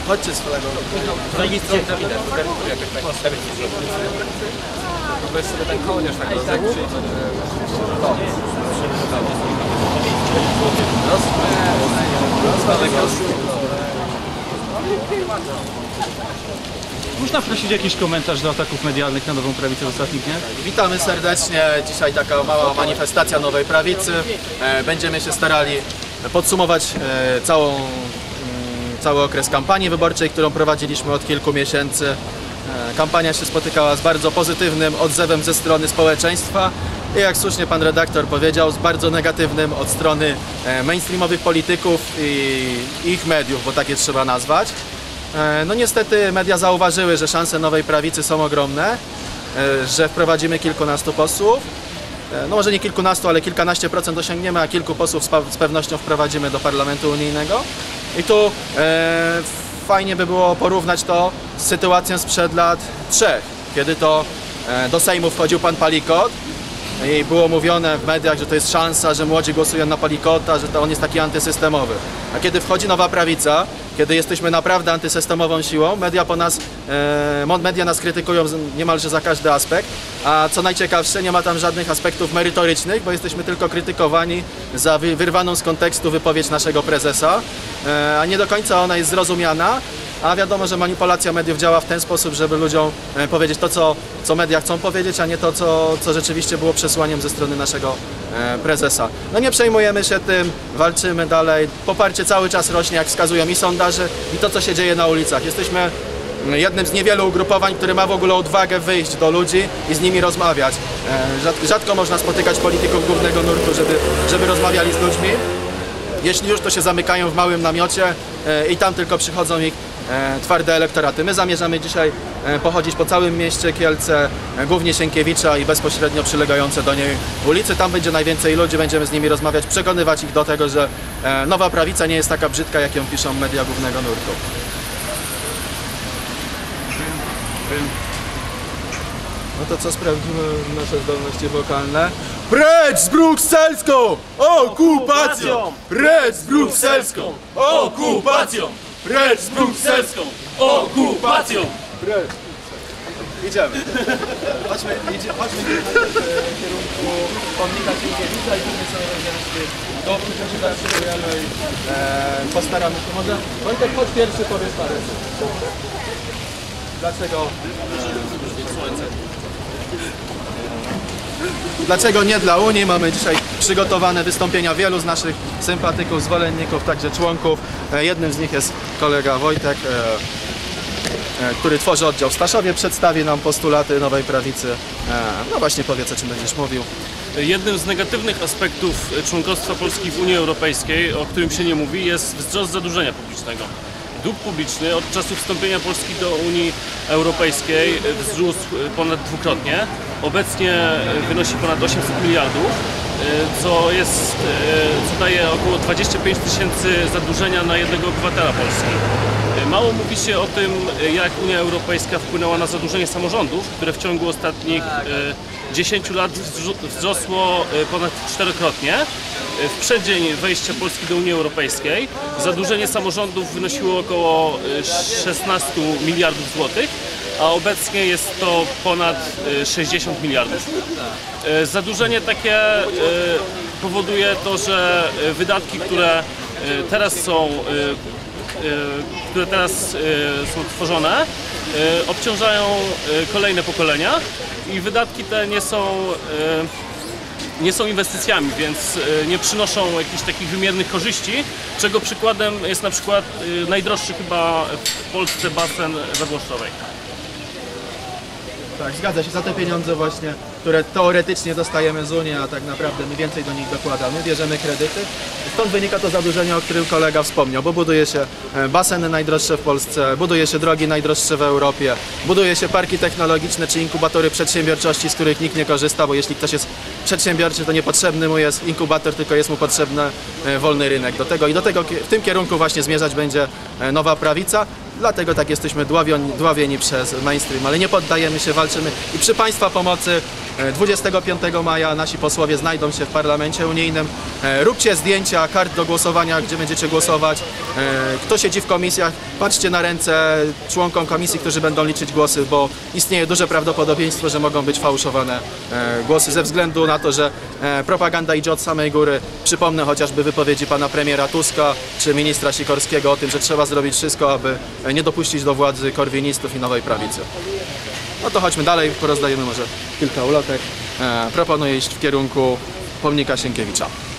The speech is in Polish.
Chodźcie z flagą. Zajistnie widać, jakoś tak stawicznie zrobić. Weź sobie ten kołnierz tak rozległ. Można prosić jakiś komentarz do ataków medialnych na Nową Prawicę w ostatnich dniach? Witamy serdecznie. Dzisiaj taka mała manifestacja Nowej Prawicy. Będziemy się starali podsumować cały okres kampanii wyborczej, którą prowadziliśmy od kilku miesięcy. Kampania się spotykała z bardzo pozytywnym odzewem ze strony społeczeństwa i jak słusznie pan redaktor powiedział, z bardzo negatywnym od strony mainstreamowych polityków i ich mediów, bo tak je trzeba nazwać. No niestety media zauważyły, że szanse Nowej Prawicy są ogromne, że wprowadzimy kilkunastu posłów. No może nie kilkunastu, ale kilkanaście procent osiągniemy, a kilku posłów z pewnością wprowadzimy do Parlamentu Unijnego. I tu fajnie by było porównać to z sytuacją sprzed lat 3, kiedy to do Sejmu wchodził pan Palikot i było mówione w mediach, że to jest szansa, że młodzi głosują na Palikota, że to on jest taki antysystemowy. A kiedy wchodzi Nowa Prawica, kiedy jesteśmy naprawdę antysystemową siłą, media nas krytykują niemalże za każdy aspekt, a co najciekawsze, nie ma tam żadnych aspektów merytorycznych, bo jesteśmy tylko krytykowani za wyrwaną z kontekstu wypowiedź naszego prezesa, a nie do końca ona jest zrozumiana. A wiadomo, że manipulacja mediów działa w ten sposób, żeby ludziom powiedzieć to, co media chcą powiedzieć, a nie to, co rzeczywiście było przesłaniem ze strony naszego prezesa. No nie przejmujemy się tym, walczymy dalej. Poparcie cały czas rośnie, jak wskazują i sondaże, i to, co się dzieje na ulicach. Jesteśmy jednym z niewielu ugrupowań, które ma w ogóle odwagę wyjść do ludzi i z nimi rozmawiać. Rzadko można spotykać polityków głównego nurtu, żeby rozmawiali z ludźmi. Jeśli już, to się zamykają w małym namiocie i tam tylko przychodzą ich twarde elektoraty. My zamierzamy dzisiaj pochodzić po całym mieście Kielce, głównie Sienkiewicza i bezpośrednio przylegające do niej ulicy. Tam będzie najwięcej ludzi, będziemy z nimi rozmawiać, przekonywać ich do tego, że Nowa Prawica nie jest taka brzydka, jak ją piszą media głównego nurtu. No to co, sprawdzimy nasze zdolności wokalne. Precz z brukselską okupacją! Precz z brukselską okupacją! Precz z brukselską okupacją! Precz! Idziemy. Chodźmy w kierunku pomnika Sienkiewicza i później sobie będziemy do przeczytamy i postaramy się. Może Wojtek, chodź pierwszy, powiesz parę słów. Dlaczego nie dla Unii? Mamy dzisiaj przygotowane wystąpienia wielu z naszych sympatyków, zwolenników, także członków. Jednym z nich jest kolega Wojtek, który tworzy oddział w Staszowie, przedstawi nam postulaty Nowej Prawicy. No właśnie, powiedz, o czym będziesz mówił. Jednym z negatywnych aspektów członkostwa Polski w Unii Europejskiej, o którym się nie mówi, jest wzrost zadłużenia publicznego. Dług publiczny od czasu wstąpienia Polski do Unii Europejskiej wzrósł ponad dwukrotnie. Obecnie wynosi ponad 800 miliardów, co daje około 25 000 zadłużenia na jednego obywatela Polski. Mało mówi się o tym, jak Unia Europejska wpłynęła na zadłużenie samorządów, które w ciągu ostatnich 10 lat wzrosło ponad 4-krotnie. W przeddzień wejścia Polski do Unii Europejskiej zadłużenie samorządów wynosiło około 16 miliardów złotych, a obecnie jest to ponad 60 miliardów. Zadłużenie takie powoduje to, że wydatki, które teraz są tworzone, obciążają kolejne pokolenia i wydatki te nie są inwestycjami, więc nie przynoszą jakichś takich wymiernych korzyści, czego przykładem jest na przykład najdroższy chyba w Polsce basen we Włoszczowej. Tak, zgadza się, za te pieniądze właśnie, które teoretycznie dostajemy z Unii, a tak naprawdę my więcej do nich dokładamy, bierzemy kredyty. Stąd wynika to zadłużenie, o którym kolega wspomniał, bo buduje się baseny najdroższe w Polsce, buduje się drogi najdroższe w Europie, buduje się parki technologiczne czy inkubatory przedsiębiorczości, z których nikt nie korzysta, bo jeśli ktoś jest przedsiębiorczy, to niepotrzebny mu jest inkubator, tylko jest mu potrzebny wolny rynek do tego. I w tym kierunku właśnie zmierzać będzie Nowa Prawica. Dlatego tak jesteśmy dławieni przez mainstream, ale nie poddajemy się, walczymy i przy Państwa pomocy 25 maja nasi posłowie znajdą się w Parlamencie Unijnym. Róbcie zdjęcia kart do głosowania, gdzie będziecie głosować. Kto siedzi w komisjach, patrzcie na ręce członkom komisji, którzy będą liczyć głosy, bo istnieje duże prawdopodobieństwo, że mogą być fałszowane głosy ze względu na to, że propaganda idzie od samej góry. Przypomnę chociażby wypowiedzi pana premiera Tuska czy ministra Sikorskiego o tym, że trzeba zrobić wszystko, aby nie dopuścić do władzy korwinistów i nowej prawicy. No to chodźmy dalej, porozdajemy może kilka ulotek. Proponuję iść w kierunku pomnika Sienkiewicza.